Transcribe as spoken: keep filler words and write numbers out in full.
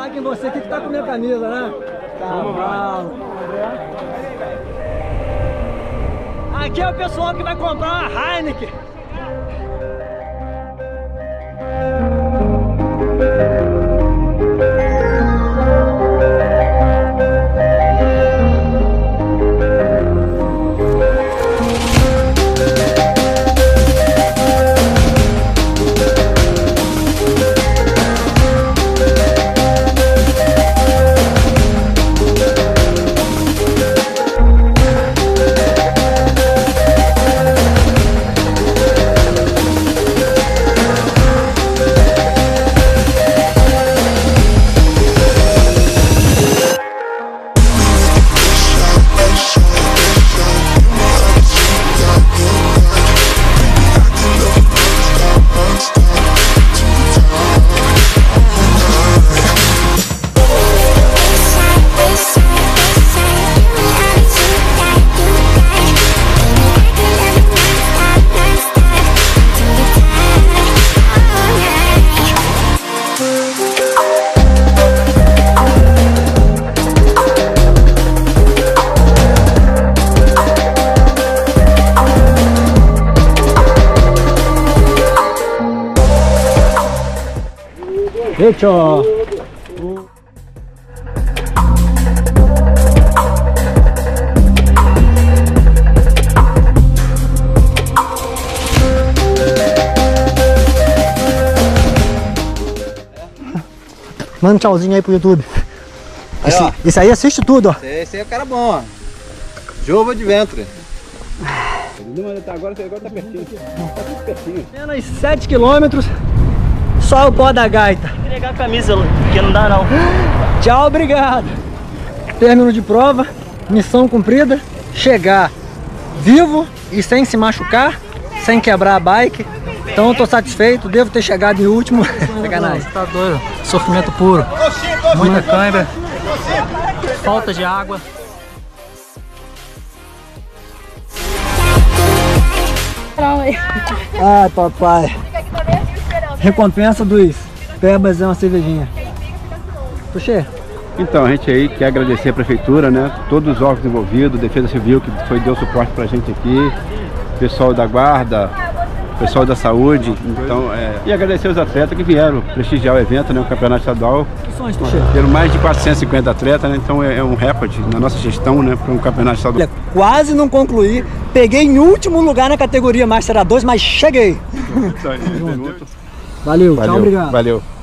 destaque em você aqui que tá com minha camisa, né? Cavalo. Aqui é o pessoal que vai comprar uma Heineken. Hecho. Manda um tchauzinho aí pro YouTube. Aí, esse, esse aí assiste tudo, ó. Esse aí é o cara bom, ó. Jova de ventre. Não, ele tá agora, agora tá pertinho. Tá tudo pertinho. Apenas sete quilômetros. Só o pó da gaita. Tem que pegar a camisa, porque não dá não. Tchau, obrigado. Término de prova, missão cumprida. Chegar vivo e sem se machucar, sem quebrar a bike. Então tô satisfeito, devo ter chegado em último. Sacanagem. Você tá doido? Sofrimento puro. Muita cãibra. Falta de água. Ai, papai. Recompensa dos pebas é uma cervejinha. Puxê. Então, a gente aí quer agradecer a prefeitura, né? Todos os órgãos envolvidos, Defesa Civil que foi, deu suporte pra gente aqui, pessoal da guarda, pessoal da saúde, então, é... e agradecer os atletas que vieram prestigiar o evento, né? O campeonato estadual. Que são Puxê? Tiveram mais de quatrocentos e cinquenta atletas, né? Então é, é um recorde na nossa gestão, né? Para um campeonato estadual. Olha, quase não concluí, peguei em último lugar na categoria Master A dois, mas cheguei. Valeu, Valeu, tchau, obrigado. Valeu.